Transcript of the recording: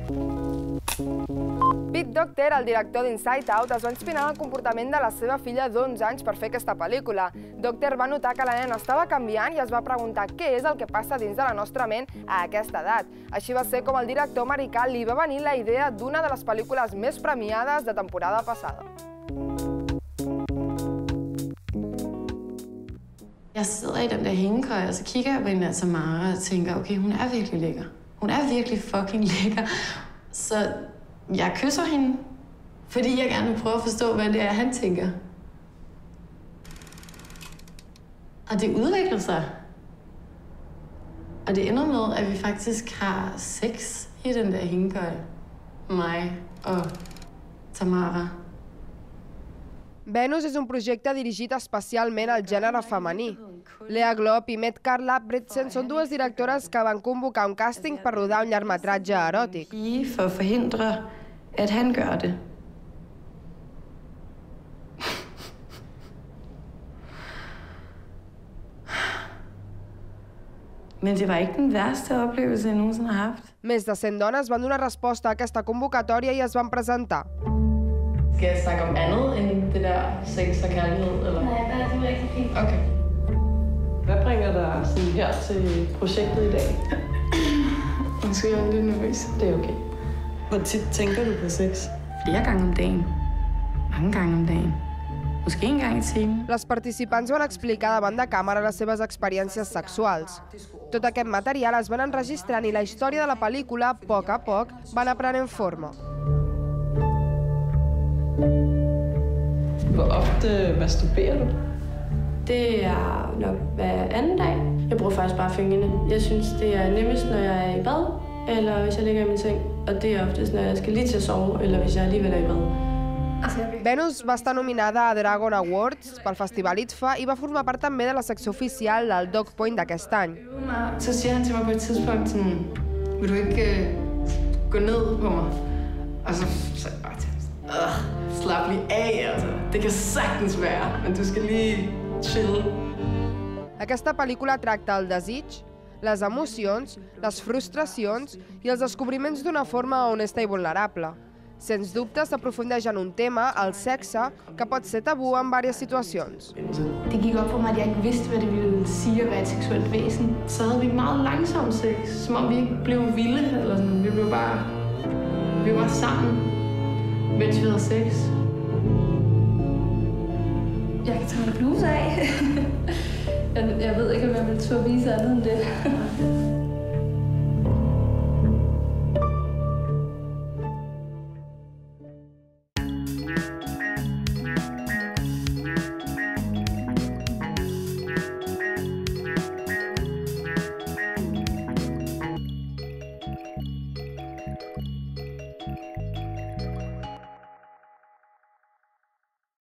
Pete Docter, el director d'Inside Out, es va inspirar en el comportament de la seva filla d'11 anys per fer aquesta pel·lícula. Docter va notar que la nena estava canviant i es va preguntar què és el que passa dins de la nostra ment a aquesta edat. Així va ser com el director americà li va venir la idea d'una de les pel·lícules més premiades de temporada passada. Jeg sidder i den der hængekøj, og så kigger jeg på hende der Tamara og tænker, okay, hun er virkelig lækker. Hun er virkelig fucking lækker. Så jeg kysser hende, fordi jeg gerne vil prøve at forstå, hvad det er, han tænker. Og det udvikler sig. Og det ender med, at vi faktisk har sex i den der hængekøj. Mig og Tamara. Venus és un projecte dirigit especialment al gènere femení. Lea Glob i Mette-Carla Bredsen són dues directores que van convocar un càsting per rodar un llargmetratge eròtic. For at forhindre, at han gør det. Men det var ikke den værste oplevelse, jeg nogensinde har haft. Més de 100 dones van donar resposta a aquesta convocatòria i es van presentar. Skal jeg snakke om andet end det der sex og kærlighed, eller? Nej, det er rigtig fint. Okay. Hvad bringer dig sådan her til projektet i dag? Måske er jeg lidt nervøs. Det er okay. Hvor tit tænker du på sex? Flere gange om dagen. Mange gange om dagen. Måske en gang i timen. Les participants van explicar davant de càmera les seves experiències sexuals. Tot aquest material es van enregistrant i la història de la pel·lícula, a poc, van aprenent forma. Hvor ofte masturberer du? Det er nok hver anden dag. Jeg bruger faktisk bare fingrene. Jeg synes, det er nemmest, når jeg er i bad, eller hvis jeg ligger i min seng. Og det er oftest, når jeg skal lige til at sove, eller hvis jeg alligevel er i bad. Venus va estar nominada a Dragon Awards pel Festival IDFA i va formar part també de la secció oficial del Dog Point d'aquest any. Så siger han til mig på et tidspunkt sådan, vil du ikke gå ned på mig? Og så sagde jeg bare til ham, slap lige af, altså. Det kan sagtens være, men du skal lige chill. Aquesta pel·lícula tracta el desig, les emocions, les frustracions i els descobriments d'una forma honesta i vulnerable. Sens dubte s'aprofundeix en un tema, el sexe, que pot ser tabú en diverses situacions. Det gik op for mig, at jeg ikke vidste, hvad det ville sige at være et seksuelt væsen. Så havde vi meget langsom sex, som om vi ikke blev vilde, eller sådan. Vi var bare sammen, mens vi havde sex. Jeg kan tage min bluse af. Jeg ved ikke, om jeg vil turde vise andet end det.